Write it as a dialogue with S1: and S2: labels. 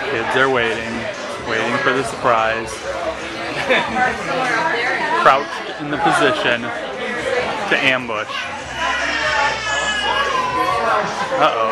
S1: Kids are waiting for the surprise. Crouched in the position to ambush. Uh-oh.